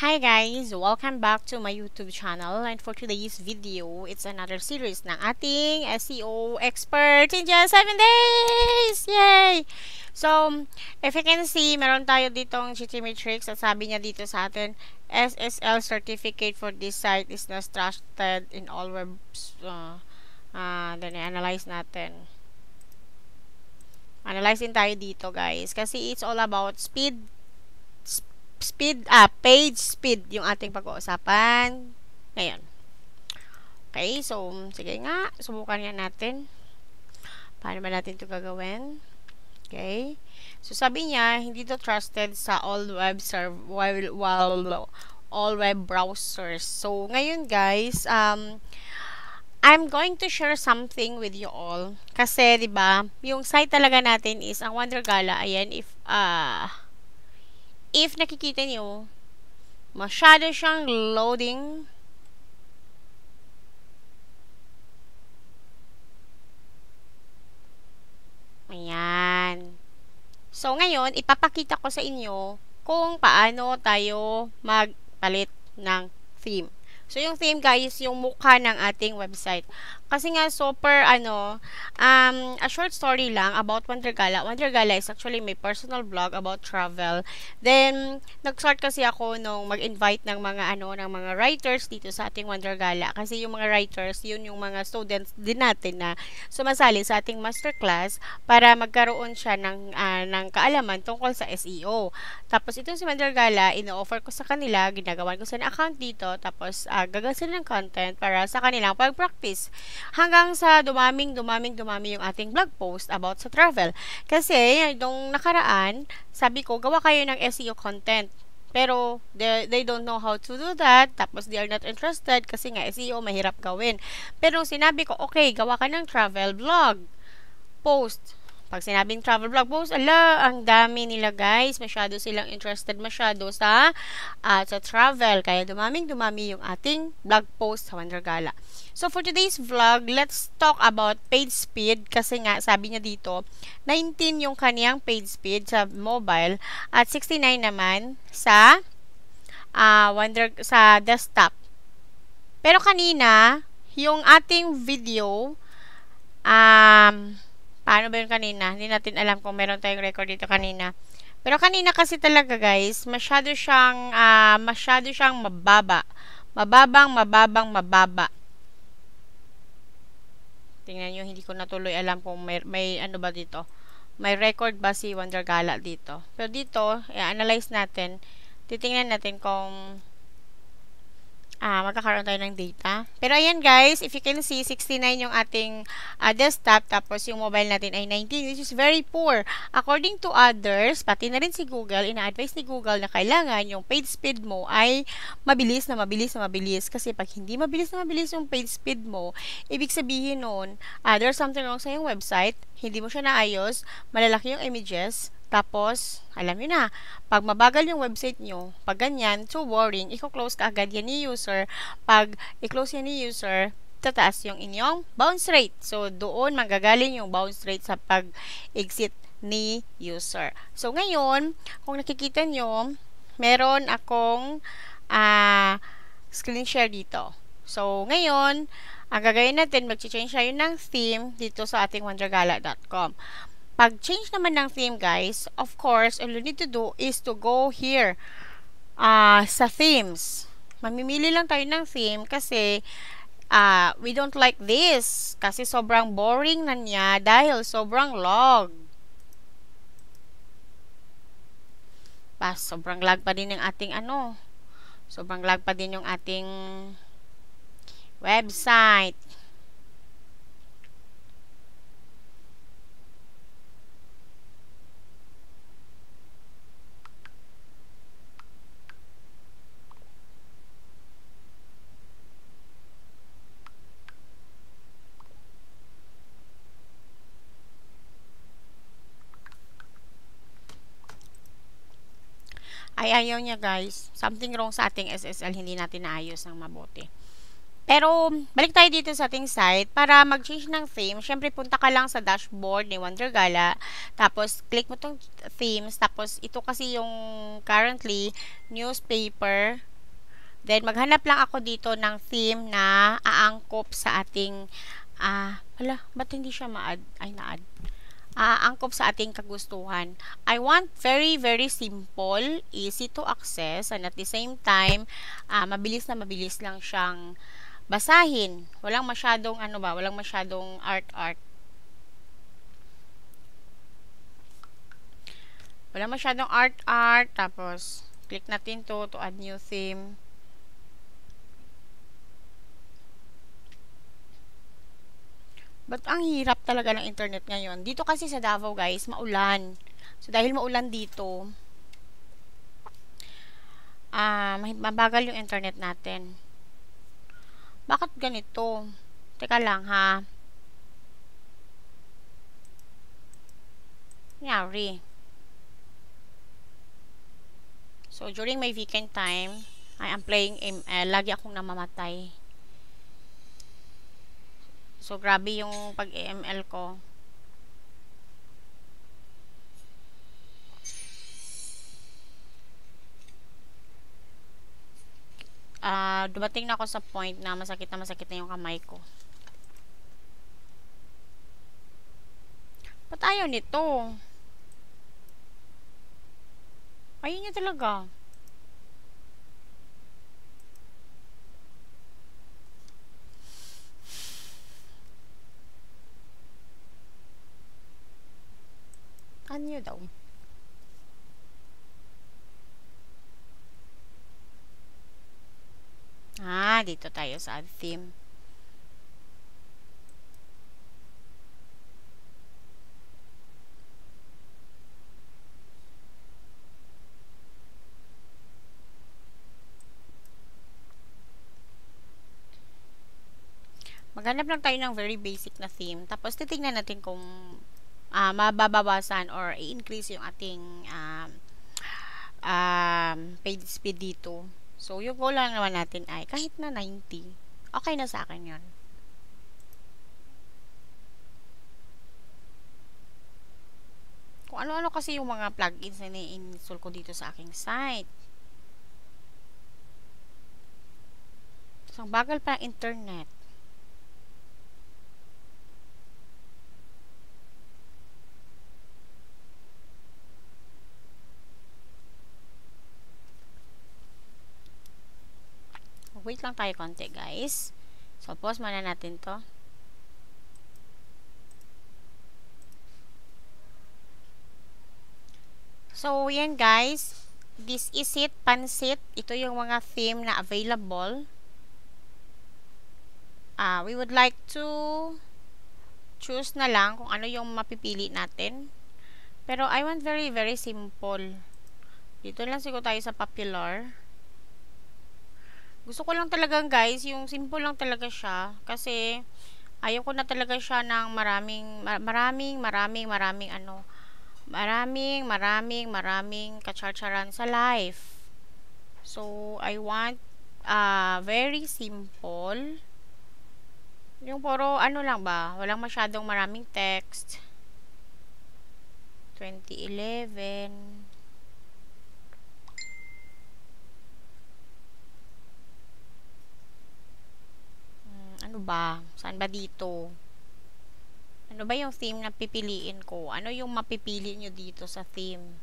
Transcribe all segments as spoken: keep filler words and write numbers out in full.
Hi guys! Welcome back to my YouTube channel, and for today's video, it's another series ng ating S E O expert in just seven days! Yay! So, if you can see, meron tayo ditong G T Matrix at sabi niya dito sa atin, S S L certificate for this site is not trusted in all webs. Uh, uh, then, analyze natin. Analyze din tayo dito guys, kasi it's all about speed speed, ah, page speed yung ating pag-uusapan ngayon. Okay, so, sige nga, subukan nga natin. Paano ba natin ito gagawin? Okay. So, sabi niya, hindi to trusted sa all web serve, well, well, all web browsers. So, ngayon guys, um, I'm going to share something with you all. Kasi, di ba, yung site talaga natin is ang Wondergala. Ayan, if, ah, uh, if nakikita niyo, masyado siyang loading. Ayan. So, ngayon, ipapakita ko sa inyo kung paano tayo magpalit ng theme. So, yung theme, guys, yung mukha ng ating website. Kasi nga, super, ano, um, a short story lang about Wondergala. Wondergala is actually my personal blog about travel. Then, nag-start kasi ako nung mag-invite ng mga, ano, ng mga writers dito sa ating Wondergala. Kasi yung mga writers, yun yung mga students din natin na sumasali sa ating masterclass para magkaroon siya ng, uh, ng kaalaman tungkol sa S E O. Tapos, itong si Wondergala, ino-offer ko sa kanila, ginagawan ko sa account dito, tapos, uh, gagawa ng content para sa kanilang pag-practice. Hanggang sa dumaming, dumaming, dumami yung ating blog post about sa travel. Kasi, nung nakaraan, sabi ko, gawa kayo ng S E O content. Pero, they, they don't know how to do that. Tapos, they are not interested kasi nga S E O mahirap gawin. Pero, sinabi ko, okay, gawa ka ng travel blog post. Pag sinabing travel blog post, ala, ang dami nila guys. Masyado silang interested masyado sa, uh, sa travel. Kaya dumaming dumami yung ating blog post sa Wondergala. So, for today's vlog, let's talk about page speed. Kasi nga, sabi niya dito, nineteen yung kaniyang page speed sa mobile at sixty-nine naman sa, uh, Wonder, sa desktop. Pero kanina, yung ating video, um, paano ba yun kanina? Hindi natin alam kung meron tayong record dito kanina. Pero kanina kasi talaga guys, masyado siyang, uh, masyado siyang mababa. Mababang, mababang, mababa. Tingnan nyo, hindi ko natuloy alam kung may, may ano ba dito. May record ba si Wondergala dito. Pero dito, i-analyze natin. Titingnan natin kung Ah, magkakaroon tayo ng data. Pero ayan guys, if you can see, sixty-nine yung ating uh, desktop, tapos yung mobile natin ay nineteen, which is very poor. According to others, pati na rin si Google, ina-advise ni Google na kailangan yung page speed mo ay mabilis na mabilis na mabilis. Kasi pag hindi mabilis na mabilis yung page speed mo, ibig sabihin nun, uh, there's something wrong sa yung website, hindi mo siya naayos, malalaki yung images, tapos, alam nyo na, pag mabagal yung website nyo, pag ganyan, too boring, i-close ka agad yan ni user. Pag i-close yan ni user, tataas yung inyong bounce rate. So, doon manggagaling yung bounce rate sa pag-exit ni user. So, ngayon, kung nakikita nyo, meron akong uh, screen share dito. So, ngayon, ang gagawin natin, mag-change tayo ng theme dito sa ating wondergala dot com. Pag-change naman ng theme, guys, of course, all you need to do is to go here uh, sa themes. Mamimili lang tayo ng theme kasi uh, we don't like this. Kasi sobrang boring na niya dahil sobrang log. Pas, sobrang lag pa din yung ating ano. Sobrang lag pa din yung ating website. Ay, ayaw niya guys. Something wrong sa ating S S L. Hindi natin naayos ng mabuti. Pero, balik tayo dito sa ating site. Para mag-change ng theme, syempre punta ka lang sa dashboard ni Wondergala. Tapos, click mo tong themes. Tapos, ito kasi yung currently newspaper Then, maghanap lang ako dito ng theme na aangkop sa ating, ah, wala, ba't hindi siya ma-add? Ay, na-add. Aangkop sa ating kagustuhan. I want very, very simple, easy to access, and at the same time, ah, mabilis na mabilis lang siyang basahin. Walang masyadong, ano ba, walang masyadong art-art. Walang masyadong art-art. Tapos, click natin to, to add new theme. But ang hirap talaga ng internet ngayon. Dito kasi sa Davao, guys, maulan. So, dahil maulan dito, ah, mabagal yung internet natin. Bakit ganito? Teka lang, ha? Nangyari. So, during my weekend time, I am playing M L. Lagi akong namamatay. So, grabe yung pag-E M L ko. Uh, dumating na ako sa point na masakit na masakit na yung kamay ko. Ba't ayaw nito? Ayaw niya talaga. Ano daw? Ah, dito tayo sa add theme. Maghanap lang tayo ng very basic na theme. Tapos, titignan natin kung uh, mababawasan or i-increase yung ating um, um, page speed dito. So, yung goal lang naman natin ay kahit na ninety. Okay na sa akin yun. Kung ano-ano kasi yung mga plugins na ni-install ko dito sa aking site. So, ang bagal pa ng internet. Wait lang tayo konti, guys. So, pause muna natin to. So, yan, guys. This is it, pansit. Ito yung mga theme na available. Uh, we would like to choose na lang kung ano yung mapipili natin. Pero, I want very, very simple. Dito lang siguro tayo sa popular. Gusto ko lang talagang, guys, yung simple lang talaga siya. Kasi, ayaw ko na talaga siya ng maraming, maraming, maraming, maraming, ano, maraming, maraming, maraming kacharcharan sa life. So, I want, uh, very simple. Yung puro, ano lang ba, walang masyadong maraming text. twenty eleven. Ano ba? Saan ba dito? Ano ba yung theme na pipiliin ko? Ano yung mapipili nyo dito sa theme?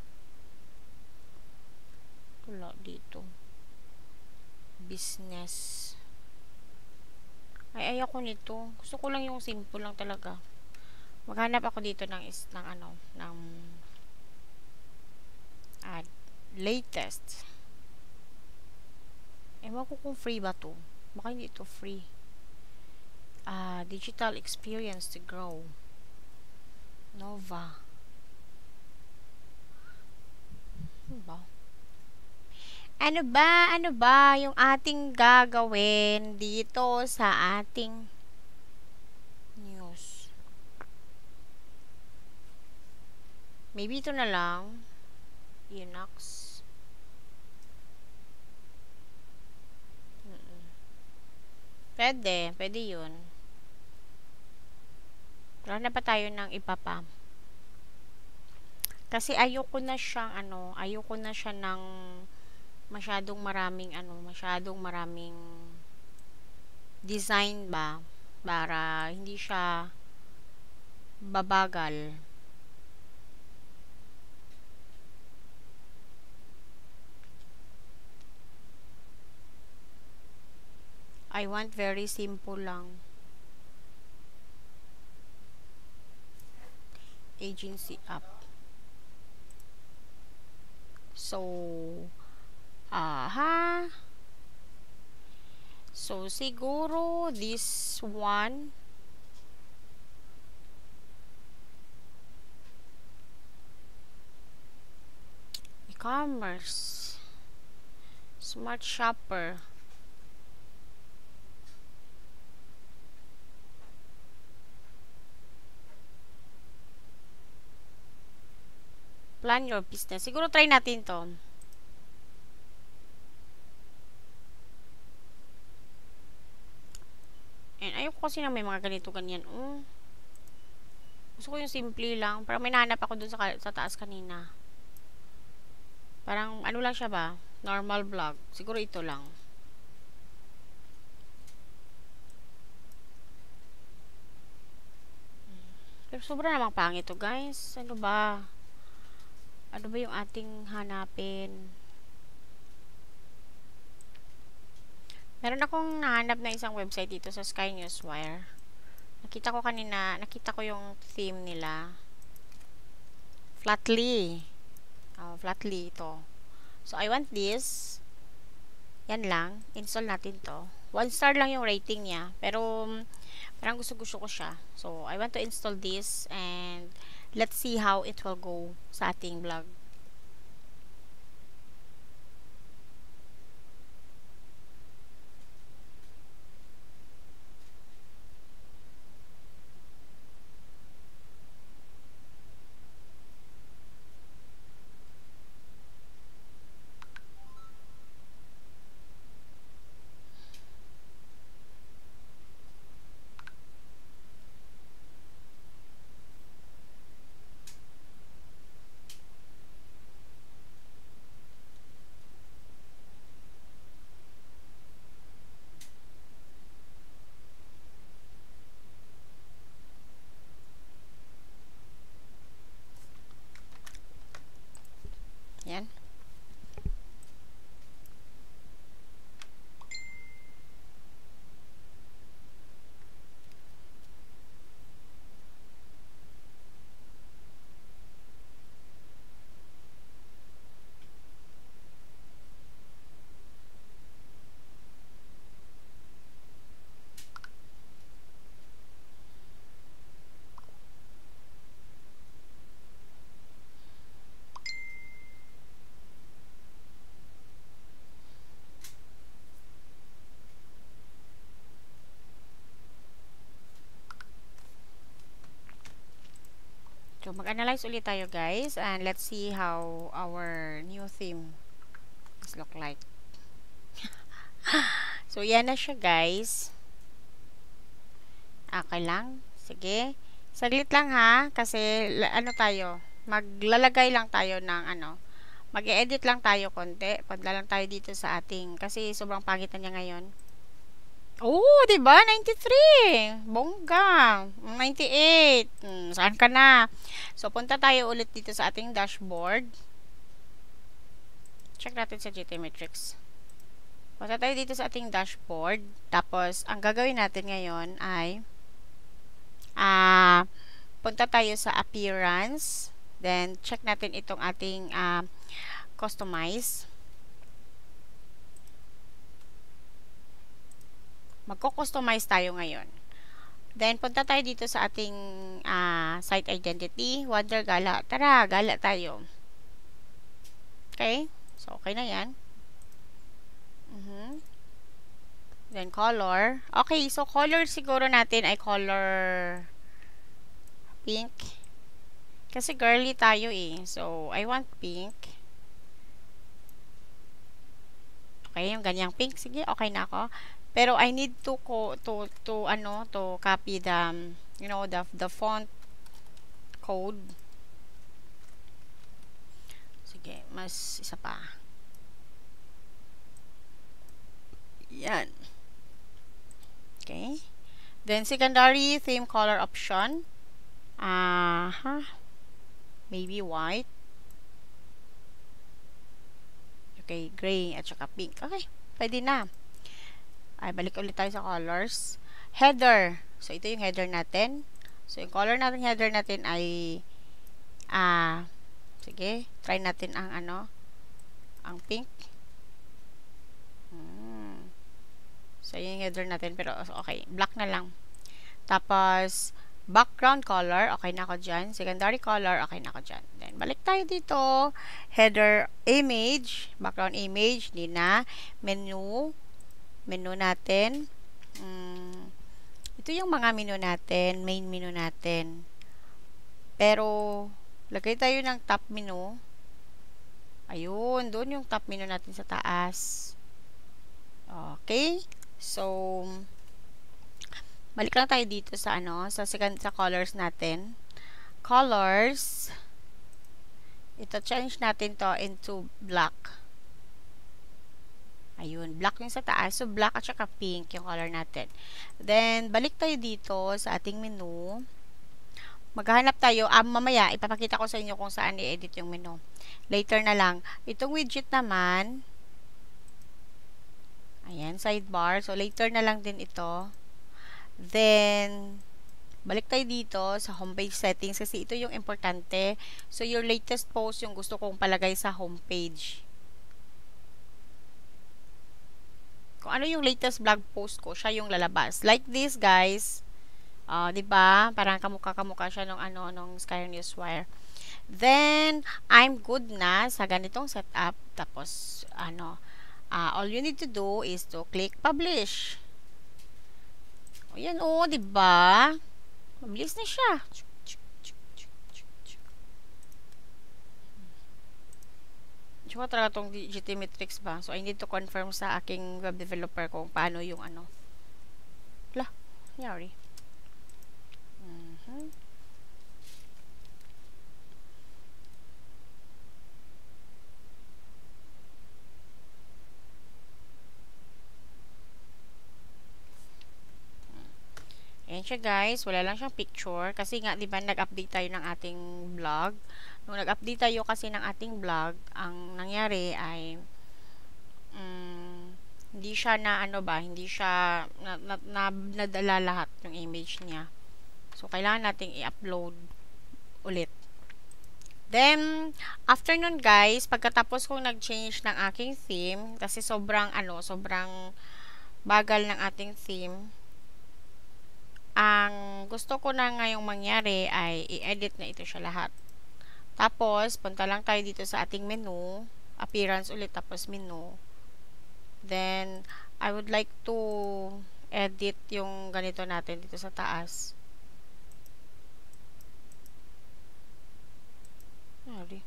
Wala dito. Business. Ay, ayaw ko nito. Gusto ko lang yung simple lang talaga. Maghanap ako dito ng is ng ano, ng add latest. Ewan ko kung free ba to. Baka hindi ito free. Uh, digital experience to grow. Nova. Ano ba? Ano ba? Ano ba yung ating gagawin dito sa ating news? Maybe ito na lang. Linux. Pwede. Pwede yun. Wala na pa tayo ng iba pa. Kasi ayoko na siyang ano, ayoko na siya ng masyadong maraming ano, masyadong maraming design ba para hindi siya babagal. I want very simple lang. Agency app. So, aha. So, siguro this one. E-commerce. Smart shopper. Plan your business. Siguro try natin to. And ayoko kasi na may mga ganito ganyan. Oh. Gusto ko yung simple lang. Parang may nahanap ako dun sa, sa taas kanina. Parang ano lang siya ba? Normal vlog. Siguro ito lang. Pero sobra namang pangit to, guys. Ano ba? Ano ba yung ating hanapin? Meron akong nahanap na isang website dito sa Sky Newswire. Nakita ko kanina, nakita ko yung theme nila. Flatly. Oh, Flatly ito. So, I want this. Yan lang. Install natin to. One star lang yung rating niya. Pero, parang gusto-gusto ko siya. So, I want to install this and let's see how it will go sa ating vlog. Yan. So, mag-analyze ulit tayo, guys. And let's see how our new theme is look like. So, yan na siya, guys. Okay lang. Sige. Saglit lang, ha. Kasi, ano tayo, maglalagay lang tayo ng, ano, mag-e-edit lang tayo konti. Padla lang tayo dito sa ating, kasi sobrang pagitan niya ngayon. Oh, 'di ba? ninety-three. Bongga. ninety-eight. Hmm, saan ka na? So, punta tayo ulit dito sa ating dashboard. Check natin sa G T Matrix. Punta tayo dito sa ating dashboard. Tapos, ang gagawin natin ngayon ay ah, uh, punta tayo sa appearance. Then, check natin itong ating uh, customize. Magko-customize tayo ngayon. Then, punta tayo dito sa ating uh, site identity. Wonder Gala. Tara, gala tayo. Okay? So, okay na yan. Uh-huh. Then, color. Okay, so color siguro natin ay color pink. Kasi girly tayo eh. So, I want pink. Okay, yung ganyang pink. Sige, okay na ako. Pero I need to ko to to ano to copy the you know the the font code. Sige, mas isa pa. Yan. Okay. Then, secondary theme color option. Ah, uh, maybe white. Okay, gray at saka pink. Okay, pwede na. Ay, balik ulit tayo sa colors. Header. So, ito yung header natin. So, yung color natin, header natin ay ah, sige, try natin ang ano, ang pink. Hmm. So, yung header natin, pero okay, black na lang. Tapos, background color, okay na ako dyan. Secondary color, okay na ako dyan. Then, balik tayo dito. Header image, background image, di na. Menu, menu natin. Hmm, ito yung mga menu natin, main menu natin. Pero, lagay tayo ng top menu. Ayun, doon yung top menu natin sa taas. Okay. So, balik lang tayo dito sa ano, sa second sa colors natin. Colors. Ito change natin to into black. Ayun, black yung sa taas. So, black at saka pink yung color natin. Then, balik tayo dito sa ating menu. Maghahanap tayo. Ah, mamaya, ipapakita ko sa inyo kung saan i-edit yung menu. Later na lang. Itong widget naman, ayan, sidebar. So, later na lang din ito. Then, balik tayo dito sa homepage settings kasi ito yung importante. So, your latest post yung gusto kong palagay sa homepage. Kung ano yung latest blog post ko, siya yung lalabas. Like this, guys. Uh, diba? Parang kamukha-kamukha siya nung ano, nung Sky Newswire. Then, I'm good na sa ganitong setup. Tapos, ano, uh, all you need to do is to click publish. O, yan o, diba? Mabilis na siya. Tsaka talaga itong G T Metrics ba? So, I need to confirm sa aking web developer kung paano yung ano. Lah, yari. Mm-hmm. Ayan siya guys, wala lang siyang picture kasi nga 'di ba nag-update tayo ng ating blog. Nung nag-update tayo kasi ng ating blog, ang nangyari ay um, hindi siya na ano ba, hindi siya na, na, na, nadala lahat yung image niya. So kailangan nating i-upload ulit. Then after nun guys, pagkatapos kong nag-change ng aking theme kasi sobrang ano, sobrang bagal ng ating theme. Ang gusto ko na ngayong mangyari ay i-edit na ito siya lahat. Tapos, punta lang tayo dito sa ating menu, appearance ulit, tapos menu. Then, I would like to edit yung ganito natin dito sa taas. Sorry.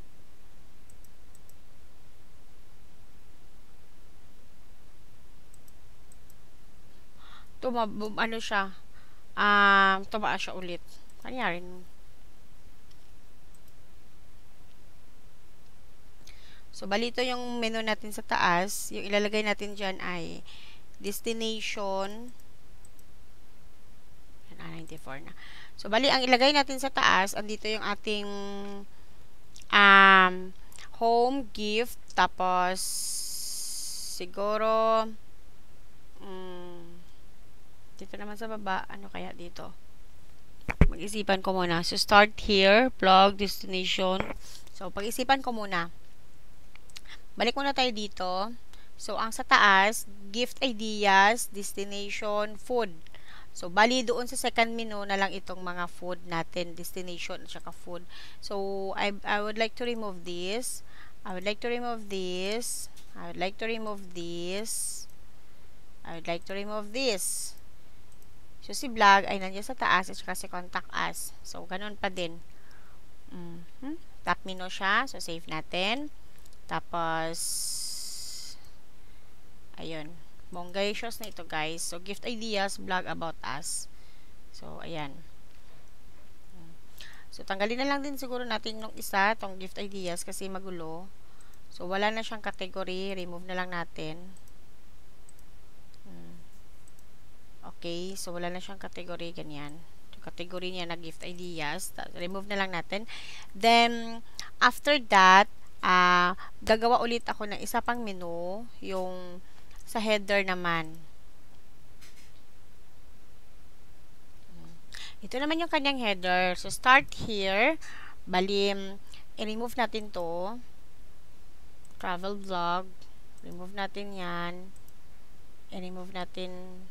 Tuma, ano siya, Um, tumaas siya ulit. Kanyari nun. So, balito yung menu natin sa taas. Yung ilalagay natin dyan ay destination. ninety-four na. So, bali, ang ilagay natin sa taas, andito yung ating um, home, gift, tapos siguro um, dito naman sa baba, ano kaya dito? Mag-isipan ko muna. So, start here, blog, destination. So, pag-isipan ko muna. Balik muna tayo dito. So, ang sa taas, gift ideas, destination, food. So, bali doon sa second menu na lang itong mga food natin, destination at saka food. So, I, I would like to remove this. I would like to remove this. I would like to remove this. I would like to remove this. So, si vlog ay nandiyan sa taas at saka si contact us. So, ganun pa din. Mm-hmm. Tap menu siya. So, save natin. Tapos, ayun. Bonggacious na ito, guys. So, gift ideas, blog about us. So, ayan. So, tanggalin na lang din siguro natin yung isa, tong gift ideas, kasi magulo. So, wala na siyang category. Remove na lang natin. Okay? So, wala na siyang category, ganyan. Yung category niya na gift ideas. Remove na lang natin. Then, after that, uh, gagawa ulit ako ng isa pang menu, yung sa header naman. Ito naman yung kanyang header. So, start here. Balim, i-remove natin to. Travel vlog. Remove natin yan. I-remove natin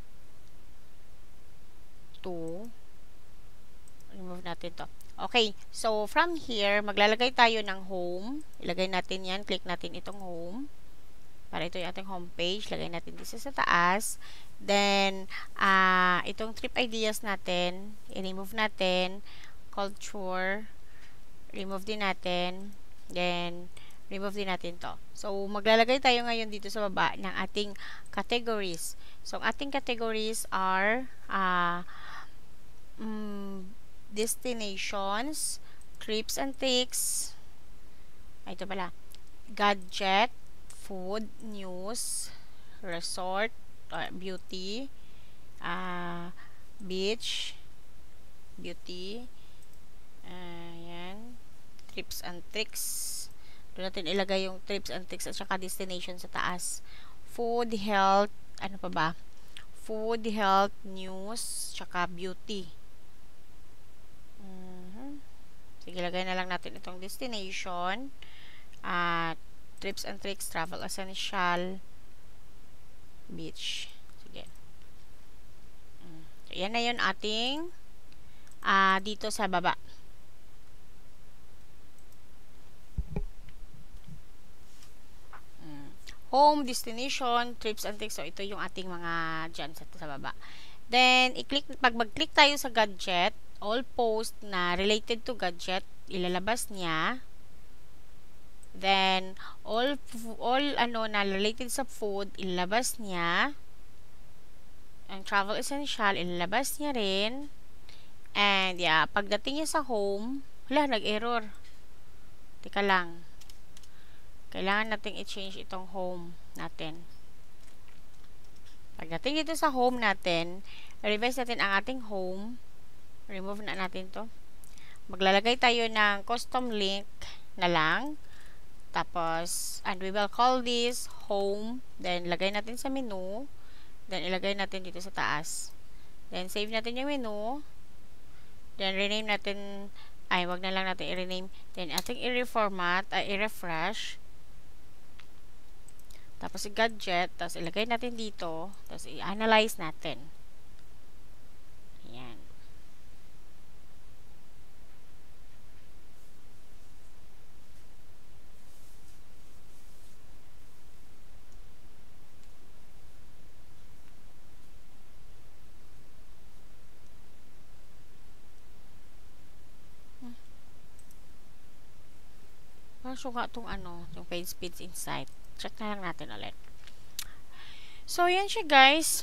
to. Remove natin to. Okay. So, from here, maglalagay tayo ng home. Ilagay natin yan. Click natin itong home. Para ito yung ating homepage. Lagay natin dito sa taas. Then, uh, itong trip ideas natin, i-remove natin. Culture, remove din natin. Then, remove din natin to. So, maglalagay tayo ngayon dito sa baba ng ating categories. So, ang ating categories are uh, um, destinations, trips and tricks, ay, ito pala, gadget, food, news, resort, uh, beauty, uh, beach, beauty, uh, yan, trips and tricks. Doon natin ilagay yung trips and tricks at saka destination sa taas. Food, health, ano pa ba? Food, health, news, saka beauty. Mm-hmm. Sige, lagay na lang natin itong destination, at uh, trips and tricks, travel essential, beach. Sige. So, yan na yun ating uh, dito sa baba. Mm. Home, destination, trips and tricks. So, ito yung ating mga dyan sa, sa baba. Then, i-click, pag mag-click tayo sa gadget, all post na related to gadget, ilalabas niya. Then, all, all ano na related sa food, ilalabas niya. Ang travel essential, ilalabas niya rin. And, yeah, pagdating niya sa home, wala, nag-error. Teka lang. Kailangan natin i-change itong home natin. Pagdating dito sa home natin, revise natin ang ating home. Remove na natin to. Maglalagay tayo ng custom link na lang. Tapos, and we will call this home. Then, lagay natin sa menu. Then, ilagay natin dito sa taas. Then, save natin yung menu. Then, rename natin, ay, wag na lang natin i-rename. Then, ating i-reformat, ay, i-refresh. Tapos, i-gadget. Tapos, ilagay natin dito. Tapos, i-analyze natin. Ayan. So nga itong ano, yung page speeds insight. Check na lang natin ulit. So, yan siya guys.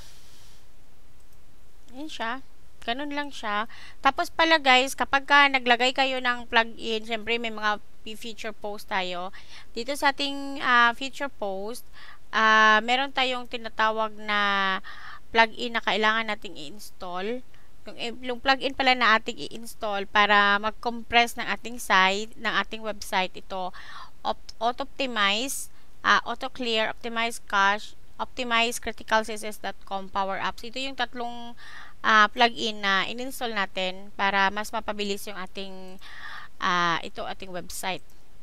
Yan siya. Ganun lang siya. Tapos pala guys, kapag ka naglagay kayo ng plugin, syempre may mga feature post tayo. Dito sa ating uh, feature post, uh, meron tayong tinatawag na plugin na kailangan nating i-install. Yung, yung plugin pala na ating i-install para mag-compress ng ating site, ng ating website, ito, auto-optimize, uh, auto-clear, optimize cache, optimize critical c s s dot com power apps. Ito yung tatlong uh, plugin na in-install natin para mas mapabilis yung ating uh, ito ating website.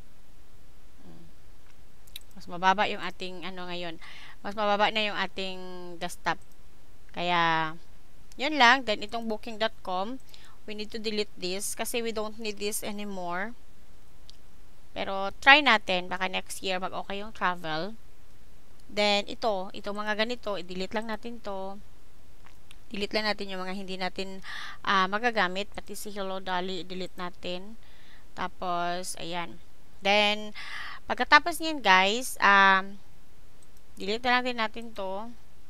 Mas mababa yung ating ano ngayon. Mas mababa na yung ating desktop. Kaya yun lang. Then, itong booking dot com, we need to delete this kasi we don't need this anymore. Pero, try natin. Baka next year, mag-okay yung travel. Then, ito. Itong mga ganito, i-delete lang natin to. Delete lang natin yung mga hindi natin uh, magagamit. Pati si Hello Dolly, delete natin. Tapos, ayan. Then, pagkatapos niyan, guys, um, delete na natin natin to.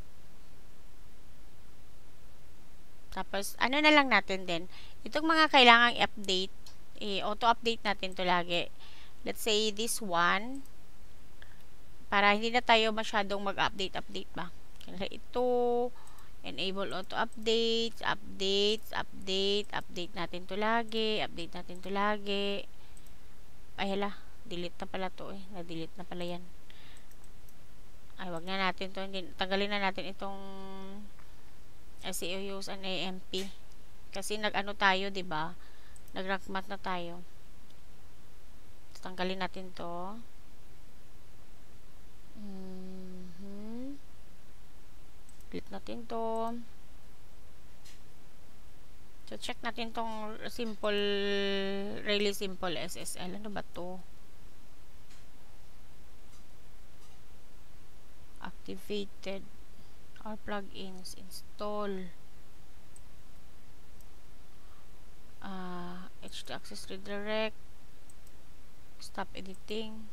Tapos, ano na lang natin din. Itong mga kailangang i-update, eh, auto-update natin to lagi. Let's say, this one. Para hindi na tayo masyadong mag-update-update ba. Kasi ito, Enable auto updates, updates, update, update natin to lagi, update natin to lagi. Ay hala, delete na pala to eh. Na-delete na pala yan. Ay, wag na natin to. Hindi, tanggalin na natin itong S E O use and A M P. Kasi nag-ano tayo, 'di ba? Nag-rank math na tayo. Tanggalin natin to. Mm-hmm. Delete natin to. So, check natin tong simple, really simple S S L. Ano ba to? Activated. Our plugins. Install. Uh, H T access redirect. Stop editing.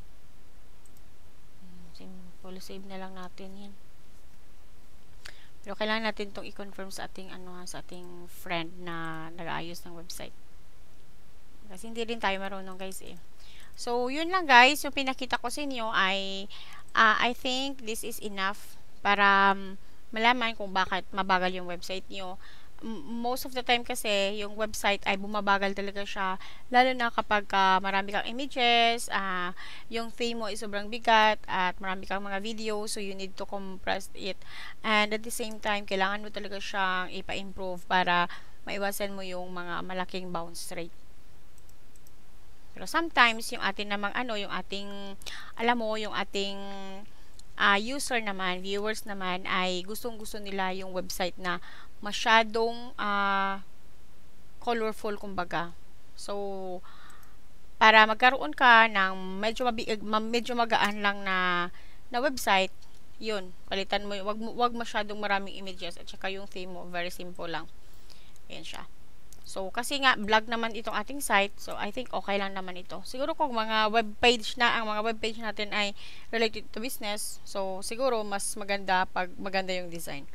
Simple. Save na lang natin yan. Pero kailangan natin itong i-confirm sa ating ano sa ating friend na nag-aayos ng website. Kasi hindi rin tayo marunong guys eh. So, yun lang guys. Yung pinakita ko sa inyo ay uh, I think this is enough para um, malaman kung bakit mabagal yung website nyo. Most of the time kasi yung website ay bumabagal talaga siya, lalo na kapag uh, marami kang images, uh, yung theme mo is sobrang bigat at marami kang mga video, so you need to compress it, and at the same time kailangan mo talaga siyang ipa-improve para maiwasan mo yung mga malaking bounce rate. Pero sometimes yung atin namang ano, yung ating alam mo, yung ating uh, user naman, viewers naman ay gustong-gusto nila yung website na masyadong uh, colorful kumbaga. So, para magkaroon ka ng medyo mabig, medyo magaan lang na na website, yun, palitan mo, wag wag masyadong maraming images at saka yung theme mo, very simple lang. Ayan siya. So, kasi nga, vlog naman itong ating site, so I think okay lang naman ito. Siguro kung mga web page na, ang mga web page natin ay related to business, so siguro mas maganda pag maganda yung design.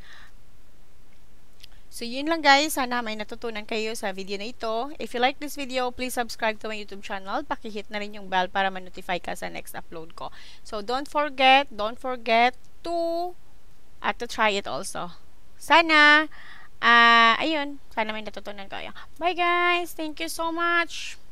So, yun lang guys. Sana may natutunan kayo sa video na ito. If you like this video, please subscribe to my YouTube channel. Pakihit na rin yung bell para ma-notify ka sa next upload ko. So, don't forget, don't forget to, at to try it also. Sana, uh, ayun, sana may natutunan kayo. Bye guys! Thank you so much!